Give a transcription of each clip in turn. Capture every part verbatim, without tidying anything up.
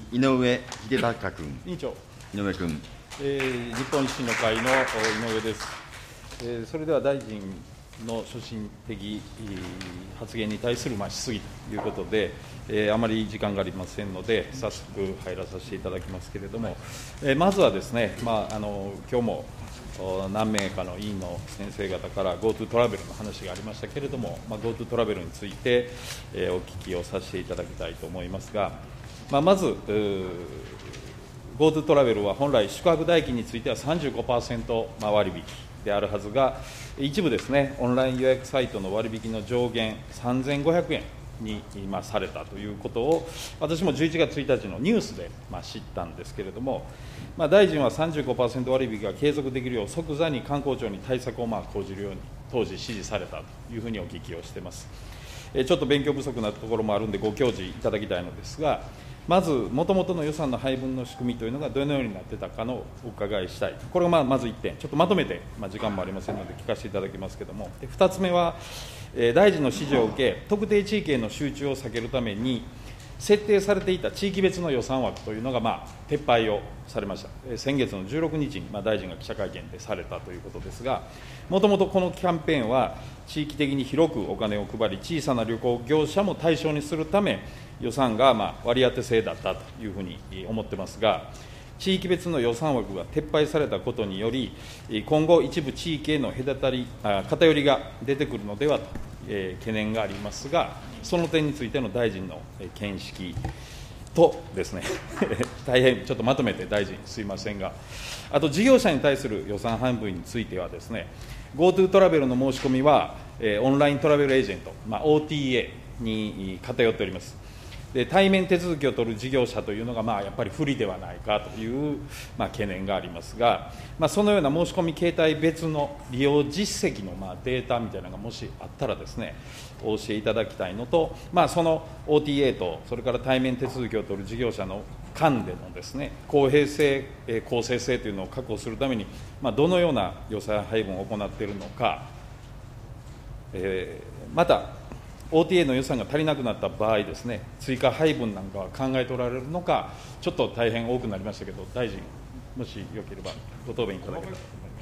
井上秀隆君。 委員長、 井上君。 えー、日本維新の会の井上です。えー、それでは大臣の所信的発言に対するまあ質疑ということで、えー、あまり時間がありませんので、早速入らさせていただきますけれども、えー、まずはですね、まあ、あの今日も何名かの委員の先生方から GoTo トラベルの話がありましたけれども、まあ、GoTo トラベルについて、えー、お聞きをさせていただきたいと思いますが、まあ、まず、GoTo トラベルは本来、宿泊代金については さんじゅうごパーセント 割引であるはずが、一部ですね、オンライン予約サイトの割引の上限さんぜんごひゃくえんに今されたということを、私もじゅういちがつついたちのニュースでまあ知ったんですけれども、まあ、大臣は さんじゅうごパーセント 割引が継続できるよう、即座に観光庁に対策をまあ講じるように、当時指示されたというふうにお聞きをしています。ちょっと勉強不足なところもあるんで、ご教示いただきたいのですが、まず、もともとの予算の配分の仕組みというのがどのようになってたかのお伺いしたい、これがまあまずいってん、ちょっとまとめて、まあ、時間もありませんので聞かせていただきますけれども、でふたつめは、えー、大臣の指示を受け、特定地域への集中を避けるために、設定されていた地域別の予算枠というのが、まあ、撤廃をされました、えー、先月のじゅうろくにちに、まあ、大臣が記者会見でされたということですが、もともとこのキャンペーンは、地域的に広くお金を配り、小さな旅行業者も対象にするため、予算がまあ割り当て制だったというふうに思ってますが、地域別の予算枠が撤廃されたことにより、今後、一部地域への隔たりあ偏りが出てくるのではと、えー、懸念がありますが、その点についての大臣の見識とですね、大変ちょっとまとめて大臣、すいませんが、あと事業者に対する予算配分についてはですね、GoTo トラベルの申し込みは、えー、オンライントラベルエージェント、まあ、オーティーエー に偏っております。で対面手続きを取る事業者というのが、まあ、やっぱり不利ではないかという、まあ、懸念がありますが、まあ、そのような申し込み形態別の利用実績のまあデータみたいなのがもしあったらですね、お教えいただきたいのと、まあ、その オーティーエー と、それから対面手続きを取る事業者の間でのですね、公平性、公正性というのを確保するために、まあ、どのような予算配分を行っているのか、えー、また、オーティーエー の予算が足りなくなった場合ですね、追加配分なんかは考えておられるのか、ちょっと大変多くなりましたけど、大臣、もしよければご答弁いただければと思います。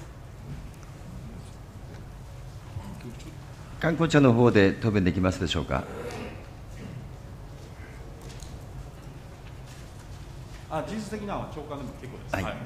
観光庁の方で答弁できますでしょうか。 あ、事実的なのは長官でも結構です。 はいはい、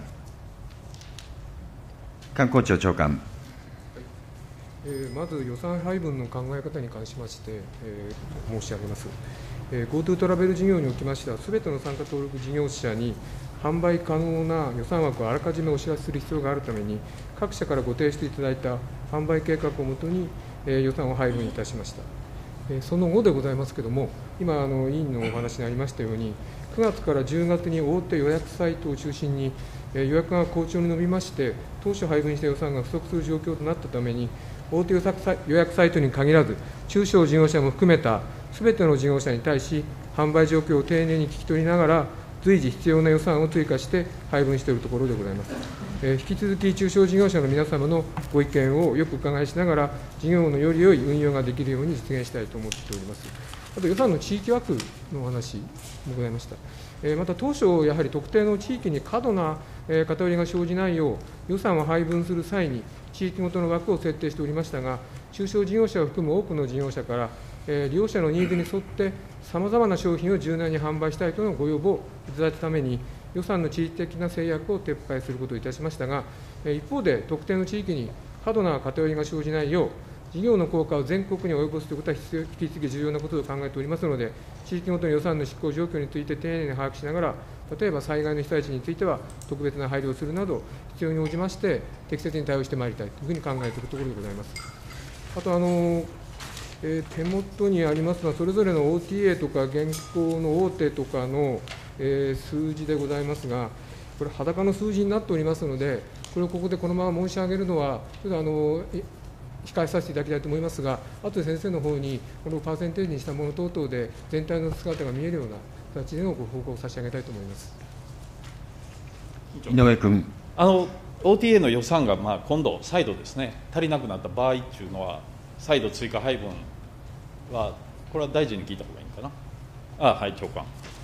観光庁長官。 えー、まず予算配分の考え方に関しまして、えー、申し上げます。えー、GoTo トラベル事業におきましては、すべての参加登録事業者に販売可能な予算枠をあらかじめお知らせする必要があるために、各社からご提出いただいた販売計画をもとに、えー、予算を配分いたしました。えー、その後でございますけれども、今あの、委員のお話にありましたように、くがつからじゅうがつに大手予約サイトを中心に、えー、予約が好調に伸びまして、当初配分した予算が不足する状況となったために、大手予約サイトに限らず、中小事業者も含めたすべての事業者に対し、販売状況を丁寧に聞き取りながら、随時必要な予算を追加して配分しているところでございます。えー、引き続き中小事業者の皆様のご意見をよく伺いしながら、事業のより良い運用ができるように実現したいと思っております。あと予算の地域枠のお話もございました。えー、また当初、やはり特定の地域に過度な偏りが生じないよう、予算を配分する際に、地域ごとの枠を設定しておりましたが、中小事業者を含む多くの事業者から、えー、利用者のニーズに沿って、さまざまな商品を柔軟に販売したいとのご要望をいただいたために、予算の地域的な制約を撤廃することをいたしましたが、えー、一方で、特定の地域に過度な偏りが生じないよう、事業の効果を全国に及ぼすということは引き続き重要なことと考えておりますので、地域ごとの予算の執行状況について丁寧に把握しながら、例えば災害の被災地については特別な配慮をするなど、必要に応じまして適切に対応してまいりたいというふうに考えているところでございます。あとあの、えー、手元にありますのは、それぞれの オーティーエー とか現行の大手とかの、えー、数字でございますが、これ、裸の数字になっておりますので、これをここでこのまま申し上げるのは、ちょっとあの控えさせていただきたいと思いますが、あとで先生の方に、このパーセンテージにしたもの等々で、全体の姿が見えるような形でのご報告を差し上げたいと思います。 井上君。 あの オーティーエー の予算がまあ今度、再度ですね、足りなくなった場合っていうのは、再度追加配分は、これは大臣に聞いた方がいいのかな。あはい、長官。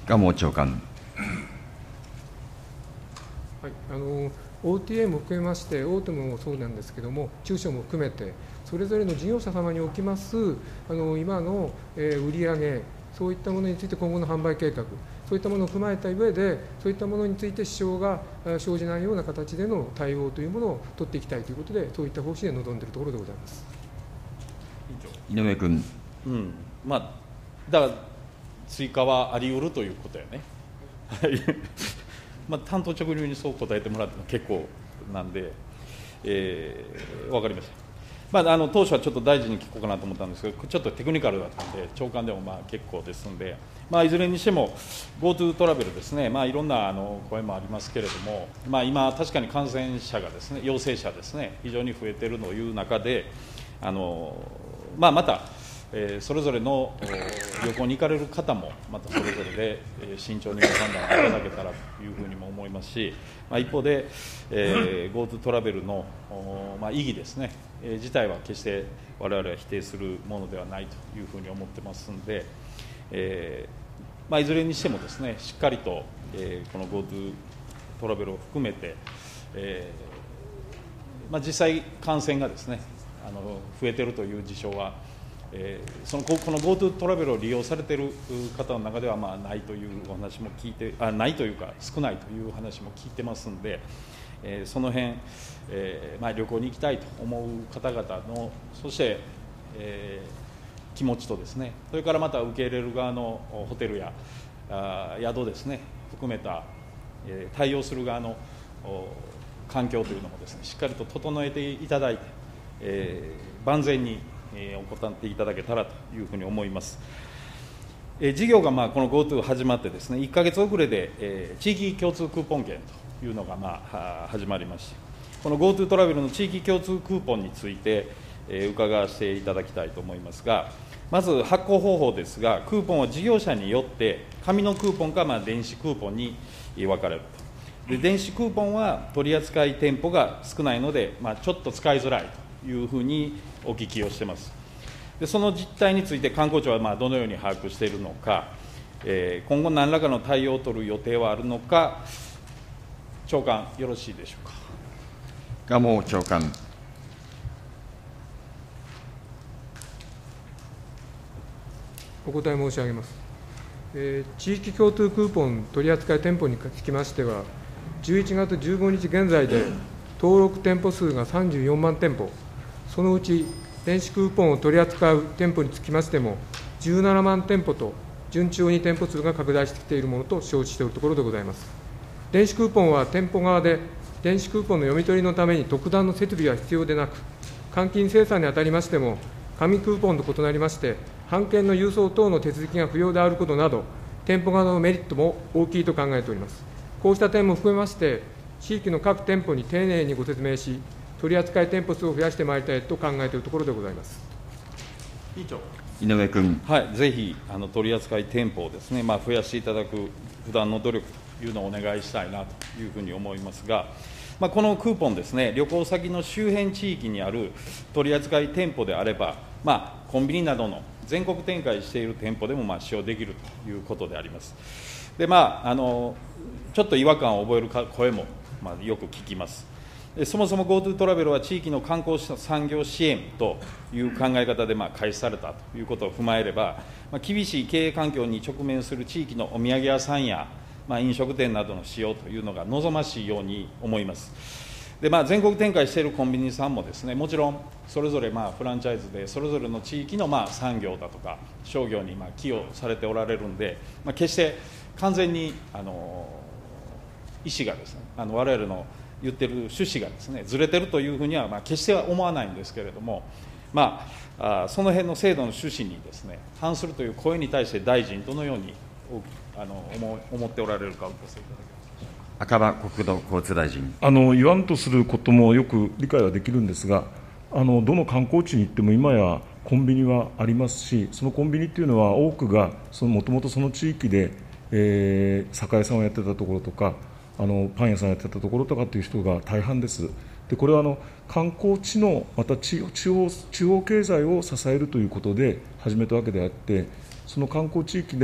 蒲生長官。 はい、あの オーティーエー も含めまして、大手もそうなんですけれども、中小も含めて、それぞれの事業者様におきますあの今の、えー、売上、そういったものについて今後の販売計画、そういったものを踏まえた上で、そういったものについて支障が生じないような形での対応というものを取っていきたいということで、そういった方針で臨んでいるところでございます。 井上君。 うん、まあ、だから追加はあり得るということやね。まあ、単刀直入にそう答えてもらっても結構なんで、えー、分かりました。まあ、あの当初はちょっと大臣に聞こうかなと思ったんですけど、ちょっとテクニカルだったんで、長官でもまあ結構ですんで、まあ、いずれにしても GoTo トラベルですね、まあ、いろんなあの声もありますけれども、まあ、今、確かに感染者がですね、陽性者ですね、非常に増えているという中で、あのまあ、また、えー、それぞれの旅行に行かれる方も、またそれぞれで、えー、慎重にご判断いただけたらというふうにも思いますし、まあ、一方で、えー、GoTo トラベルの、まあ、意義ですね、えー、自体は決して我々は否定するものではないというふうに思ってますので、えーまあ、いずれにしてもですね、しっかりと、えー、この GoTo トラベルを含めて、えーまあ、実際感染がですね、あの増えているという事象は、えー、そのこの GoTo トラベルを利用されている方の中ではまあないというお話も聞いてあないというか少ないという話も聞いてますので、えー、その辺、えーまあ、旅行に行きたいと思う方々のそして、えー、気持ちとですね、それからまた受け入れる側のホテルやあ宿ですね含めた、えー、対応する側の環境というのもですねしっかりと整えていただいて、えー、万全にえー、行っていただけたらというふうに思います。えー、事業がまあこの GoTo 始まってですね、いっかげつ遅れで、えー、地域共通クーポン券というのがまあ始まりまして、この GoTo トラベルの地域共通クーポンについて、えー、伺わせていただきたいと思いますが、まず発行方法ですが、クーポンは事業者によって紙のクーポンかまあ電子クーポンに分かれると。で電子クーポンは取扱店舗が少ないので、まあ、ちょっと使いづらいというふうにお聞きをしています。でその実態について観光庁はまあどのように把握しているのか、えー、今後何らかの対応を取る予定はあるのか、長官よろしいでしょうか。 蒲生長官。 お答え申し上げます。えー、地域共通クーポン取扱店舗につきましては、じゅういちがつじゅうごにち現在で登録店舗数がさんじゅうよんまんてんぽ、そのうち電子クーポンを取り扱う店舗につきましても、じゅうななまんてんぽと、順調に店舗数が拡大してきているものと承知しているところでございます。電子クーポンは店舗側で、電子クーポンの読み取りのために特段の設備は必要でなく、換金精算にあたりましても、紙クーポンと異なりまして、版券の郵送等の手続きが不要であることなど、店舗側のメリットも大きいと考えております。こうした点も含めまして、地域の各店舗に丁寧にご説明し、取扱店舗数を増やしてまいりたいと考えているところでございます。 委員長。 井上君。 はい、ぜひあの取扱店舗をですね、まあ、増やしていただく不断の努力というのをお願いしたいなというふうに思いますが、まあ、このクーポンですね、旅行先の周辺地域にある取扱店舗であれば、まあ、コンビニなどの全国展開している店舗でもまあ使用できるということであります。で、まあ、あのちょっと違和感を覚える声も、まあ、よく聞きます。そもそも GoTo トラベルは地域の観光産業支援という考え方でまあ開始されたということを踏まえれば、まあ、厳しい経営環境に直面する地域のお土産屋さんや、まあ、飲食店などの使用というのが望ましいように思います。で、まあ、全国展開しているコンビニさんもですね、もちろんそれぞれまあフランチャイズでそれぞれの地域のまあ産業だとか商業にまあ寄与されておられるんで、まあ、決して完全にあの意思がですね、あの我々の言ってる趣旨がですねずれてるというふうにはまあ決しては思わないんですけれども、まあ、あその辺の制度の趣旨にですね反するという声に対して大臣どのようにあの 思, 思っておられるかお聞かせいただけますでしょうか。 赤羽国土交通大臣。 あの言わんとすることもよく理解はできるんですが、あのどの観光地に行っても今やコンビニはありますし、そのコンビニっていうのは多くがもともとその地域で、えー、酒屋さんをやってたところとか、あのパン屋さんやってたところとかっていう人が大半です。でこれはあの観光地のまた地地方地方経済を支えるということで始めたわけであって、その観光地域で、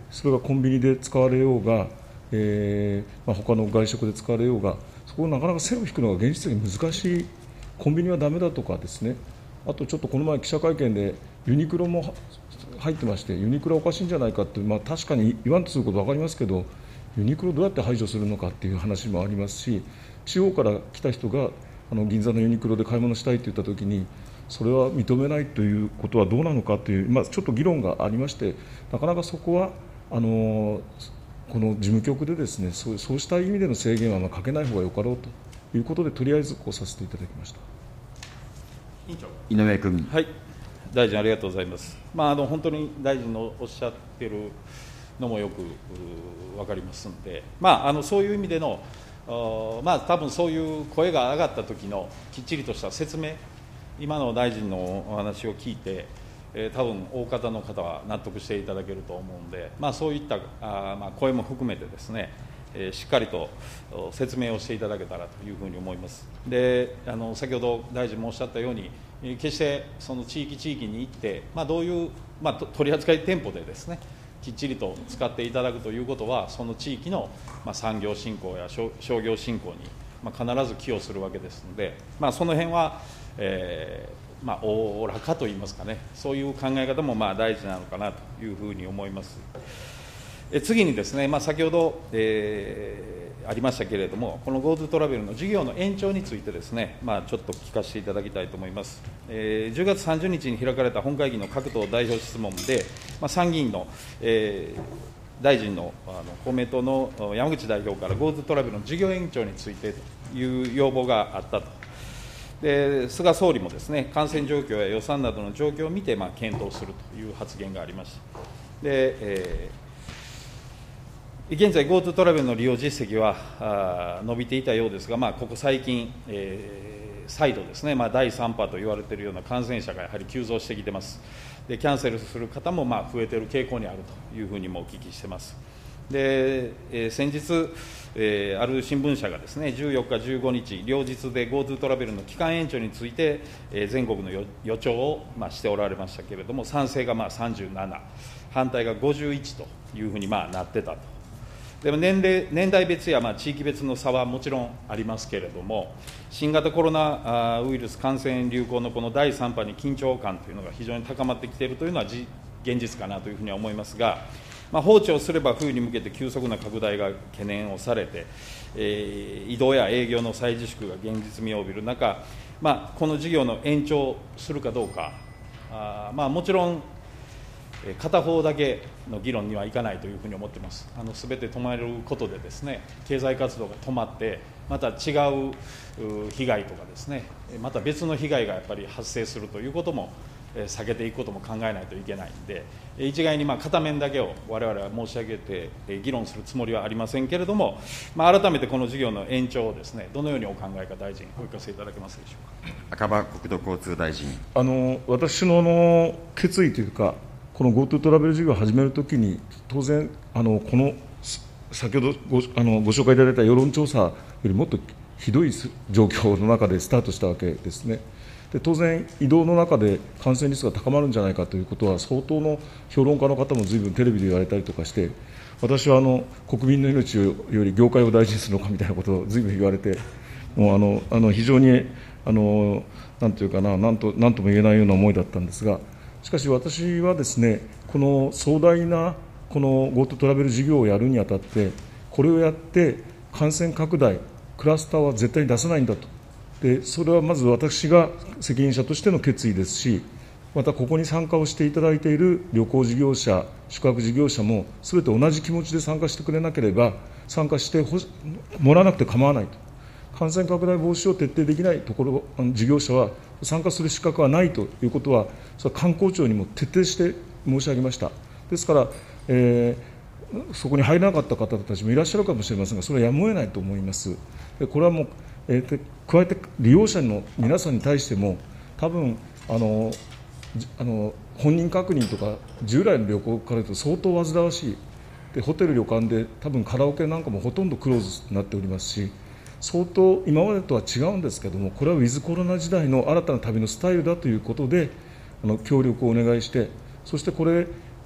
それがコンビニで使われようが、えーまあ、他の外食で使われようが、そこをなかなか線を引くのが現実的に難しい、コンビニはだめだとかですね、あとちょっとこの前、記者会見でユニクロも入ってまして、ユニクロはおかしいんじゃないかって、まあ、確かに言わんとすること分かりますけど、ユニクロどうやって排除するのかっていう話もありますし、地方から来た人があの銀座のユニクロで買い物したいと言ったときに、それは認めないということはどうなのかという、まあ、ちょっと議論がありまして、なかなかそこはあのこの事務局でですね、そう、そうした意味での制限はまあかけない方がよかろうということで、とりあえずこうさせていただきました。 委員長。 井上君。 はい、大臣ありがとうございます。まあ、あの本当に大臣のおっしゃっているのもよく分かりますので、まあ、あのそういう意味での、まあ多分そういう声が上がった時のきっちりとした説明、今の大臣のお話を聞いて、えー、多分大方の方は納得していただけると思うので、まあ、そういったあ、まあ、声も含めてですね、えー、しっかりと説明をしていただけたらというふうに思います。で、あの先ほど大臣もおっしゃったように、決してその地域地域に行って、まあ、どういう、まあ、取扱店舗でですね、きっちりと使っていただくということは、その地域の、まあ、産業振興や商業振興に、まあ、必ず寄与するわけですので、まあ、その辺は、えーまあ、おおらかといいますかね、そういう考え方もまあ大事なのかなというふうに思います。え次にですね、まあ、先ほど、えーありましたけれども、この GoTo トラベルの事業の延長についてですね、まあ、ちょっと聞かせていただきたいと思います。えー、じゅうがつさんじゅうにちに開かれた本会議の各党代表質問で、まあ、参議院の、えー、大臣の、あの公明党の山口代表から GoTo トラベルの事業延長についてという要望があったと。で菅総理もですね、感染状況や予算などの状況を見て、まあ、検討するという発言がありました。で、えー現在、GoTo トラベルの利用実績は伸びていたようですが、まあ、ここ最近、えー、再度ですね、まあ、だいさん波と言われているような感染者がやはり急増してきてます。で、キャンセルする方もまあ増えている傾向にあるというふうにもお聞きしてます。で、えー、先日、えー、ある新聞社がですね、じゅうよっか、じゅうごにち、両日で GoTo トラベルの期間延長について、えー、全国の予兆を、まあ、しておられましたけれども、賛成がまあさんじゅうなな、反対がごじゅういちというふうにまあなってたと。でも年齢年代別やまあ地域別の差はもちろんありますけれども、新型コロナウイルス感染流行のこのだいさん波に緊張感というのが非常に高まってきているというのは現実かなというふうには思いますが、まあ、放置をすれば冬に向けて急速な拡大が懸念をされて、えー、移動や営業の再自粛が現実味を帯びる中、まあ、この事業の延長するかどうか、あまあ、もちろん片方だけの議論にはいかないというふうに思っています。あの全て止まることでですね、経済活動が止まって、また違う被害とかですね、また別の被害がやっぱり発生するということも避けていくことも考えないといけないので、一概にまあ片面だけを我々は申し上げて議論するつもりはありませんけれども、まあ、改めてこの事業の延長をですね、どのようにお考えか、大臣、お聞かせいただけますでしょうか。 赤羽国土交通大臣。 あの私のあの決意というか、この GoTo トラベル事業を始めるときに、当然、あのこの先ほど ご, あのご紹介いただいた世論調査よりもっとひどい状況の中でスタートしたわけですね。で当然、移動の中で感染リスクが高まるんじゃないかということは、相当の評論家の方もずいぶんテレビで言われたりとかして、私はあの国民の命より業界を大事にするのかみたいなことをずいぶん言われて、もうあのあの非常にあのなんていうかな、なんと、なんとも言えないような思いだったんですが、しかし私はですね、この壮大なこの GoTo トラベル事業をやるにあたって、これをやって感染拡大、クラスターは絶対に出さないんだと。でそれはまず私が責任者としての決意ですし、またここに参加をしていただいている旅行事業者、宿泊事業者もすべて同じ気持ちで参加してくれなければ、参加してもらわなくて構わないと。感染拡大防止を徹底できないところ、事業者は参加する資格はないということは、それは観光庁にも徹底して申し上げました。ですから、えー、そこに入らなかった方たちもいらっしゃるかもしれませんが、それはやむを得ないと思います。でこれはもう、えー、加えて利用者の皆さんに対しても、多分あのあの本人確認とか、従来の旅行から言うと相当煩わしい。でホテル、旅館で多分カラオケなんかもほとんどクローズになっておりますし、相当今までとは違うんですけれども、これはウィズコロナ時代の新たな旅のスタイルだということで、あの協力をお願いして、そしてこれ、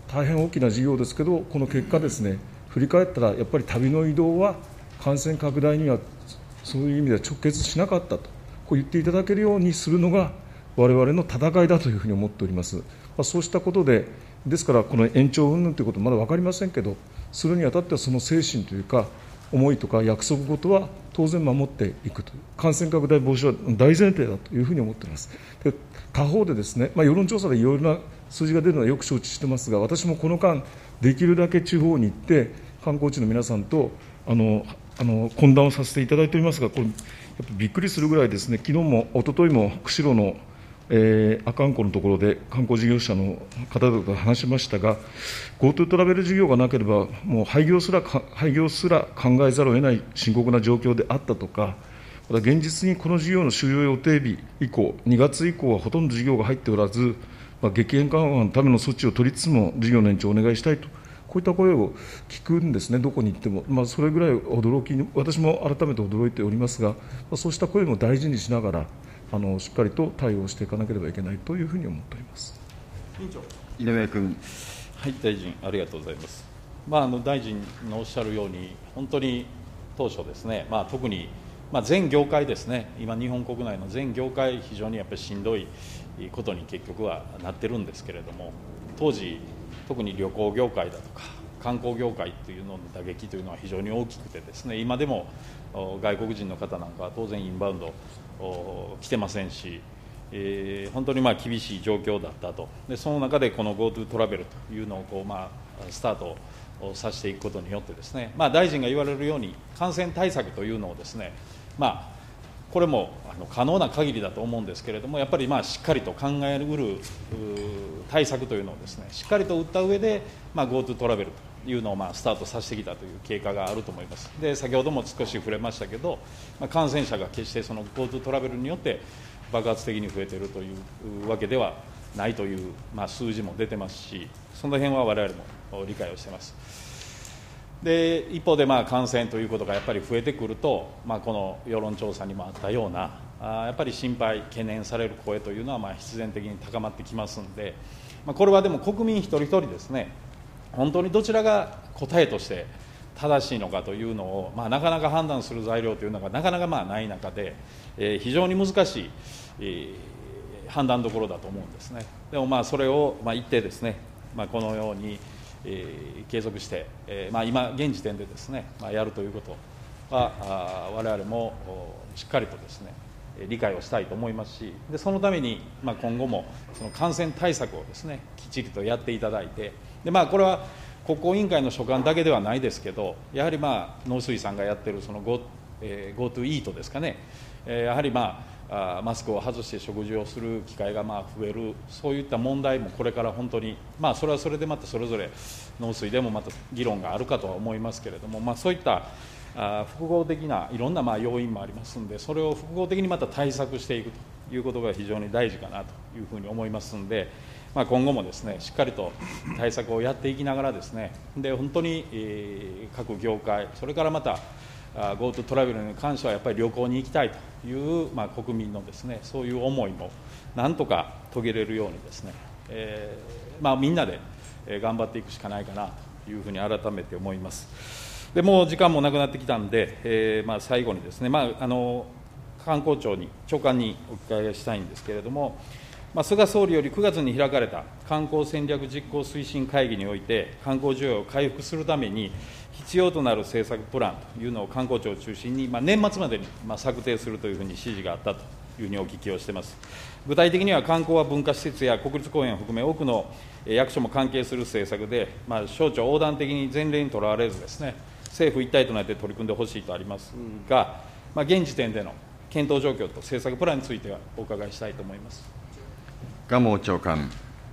大変大きな事業ですけど、この結果ですね、振り返ったら、やっぱり旅の移動は感染拡大にはそういう意味では直結しなかったと、こう言っていただけるようにするのが、我々の戦いだというふうに思っております。まあ、そうしたことで、ですから、この延長云々ということはまだ分かりませんけど、するにあたってはその精神というか、思いとか約束事は当然守っていくという、感染拡大防止は大前提だというふうに思っています。で他方でですね、まあ、世論調査でいろいろな数字が出るのはよく承知してますが、私もこの間、できるだけ地方に行って、観光地の皆さんとあのあの懇談をさせていただいておりますが、これ、やっぱびっくりするぐらいですね、昨日も一昨日も釧路の、えー、阿寒湖のところで観光事業者の方々と話しましたが、GoTo トラベル事業がなければ、もう廃業すら廃業すら考えざるを得ない深刻な状況であったとか、また現実にこの事業の終了予定日以降、にがつ以降はほとんど事業が入っておらず、まあ、激変緩和のための措置を取りつつも、事業の延長をお願いしたいと、こういった声を聞くんですね、どこに行っても、まあ、それぐらい驚き、私も改めて驚いておりますが、まあ、そうした声も大事にしながら、あのしっかりと対応していかなければいけないというふうに思っております。 委員長。 井上君。 はい、大臣、ありがとうございます。まあ、あの大臣のおっしゃるように、本当に当初ですね、まあ、特に、まあ、全業界ですね、今、日本国内の全業界、非常にやっぱりしんどいことに結局はなってるんですけれども、当時、特に旅行業界だとか、観光業界というのの打撃というのは非常に大きくてですね、今でも外国人の方なんかは当然インバウンド来てませんし、えー、本当にまあ厳しい状況だったと、でその中でこの GoTo トラベルというのをこう、まあ、スタートをさせていくことによってですね、まあ、大臣が言われるように感染対策というのをですね、まあ、これもあの可能な限りだと思うんですけれども、やっぱりまあしっかりと考えうる対策というのをですね、しっかりと打った上で、まあ、GoTo トラベルというのをまあスタートさせてきたという経過があると思います。で先ほども少し触れましたけど、まあ、感染者が決してその GoTo トラベルによって爆発的に増えているというわけではないという、まあ、数字も出てますし、その辺は我々も理解をしています。で一方でまあ感染ということがやっぱり増えてくると、まあ、この世論調査にもあったような、あやっぱり心配、懸念される声というのはまあ必然的に高まってきますので、まあ、これはでも国民一人一人ですね、本当にどちらが答えとして正しいのかというのを、まあ、なかなか判断する材料というのがなかなかまあない中で、えー、非常に難しい、えー、判断どころだと思うんですね。でもまあそれをまあ言ってですね、まあ、このように、えー、継続して、えーまあ、今現時点でですね、まあ、やるということはあ我々もしっかりとですね理解をしたいと思いますし、でそのために、まあ、今後もその感染対策をですねきっちりとやっていただいて、で、まあ、これは国交委員会の所管だけではないですけど、やはり、まあ、農水さんがやってるその Go、えー、GoTo イートですかね、えー、やはり、まあ、あマスクを外して食事をする機会がまあ増える、そういった問題もこれから本当に、まあ、それはそれでまたそれぞれ農水でもまた議論があるかとは思いますけれども、まあ、そういったあ複合的ないろんなまあ要因もありますので、それを複合的にまた対策していくということが非常に大事かなというふうに思いますので、まあ、今後もですねしっかりと対策をやっていきながらですね、で本当に、えー、各業界、それからまた GoTo トラベルに関してはやっぱり旅行に行きたいという、まあ、国民のですねそういう思いもなんとか遂げれるようにですね、えーまあ、みんなで頑張っていくしかないかなというふうに改めて思います。でもう時間もなくなってきたんで、えーまあ、最後にですね、まあ、あの観光庁に長官にお伺いしたいんですけれども、まあ、菅総理よりくがつに開かれた観光戦略実行推進会議において、観光需要を回復するために必要となる政策プランというのを観光庁を中心に、まあ、年末までにまあ策定するというふうに指示があったというふうにお聞きをしています。具体的には観光は文化施設や国立公園を含め多くの役所も関係する政策で、まあ、省庁横断的に前例にとらわれずですね、政府一体となって取り組んでほしいとありますが、まあ、現時点での検討状況と政策プランについてはお伺いしたいと思います。 蒲生長官。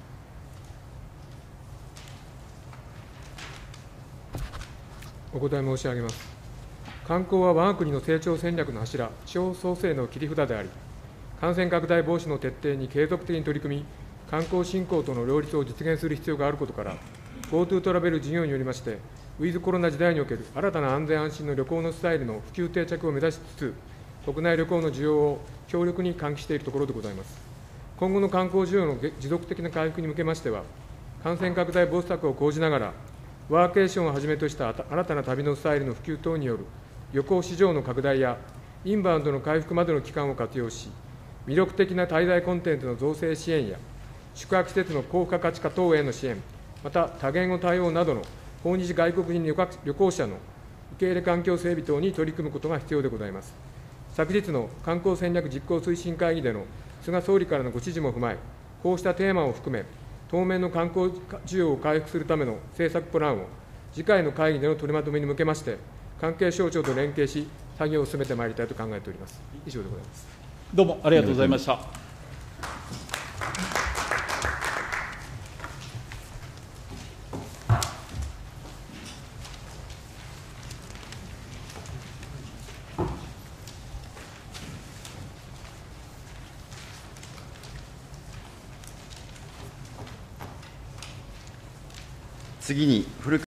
お答え申し上げます。観光は我が国の成長戦略の柱、地方創生の切り札であり、感染拡大防止の徹底に継続的に取り組み、観光振興との両立を実現する必要があることから、GoTo トラベル事業によりまして、ウィズコロナ時代における新たな安全安心の旅行のスタイルの普及定着を目指しつつ、国内旅行の需要を強力に喚起しているところでございます。今後の観光需要の持続的な回復に向けましては、 感染拡大防止策を講じながら、ワーケーションをはじめとした新たな旅のスタイルの普及等による旅行市場の拡大や、インバウンドの回復までの期間を活用し、魅力的な滞在コンテンツの造成支援や、宿泊施設の高付加価値化等への支援、また多言語対応などの訪日外国人旅行者の受け入れ環境整備等に取り組むことが必要でございます。昨日の観光戦略実行推進会議での菅総理からのご指示も踏まえ、こうしたテーマを含め、当面の観光需要を回復するための政策プランを、次回の会議での取りまとめに向けまして、関係省庁と連携し、作業を進めてまいりたいと考えております。以上でございます。 どうもありがとうございました。 次に古川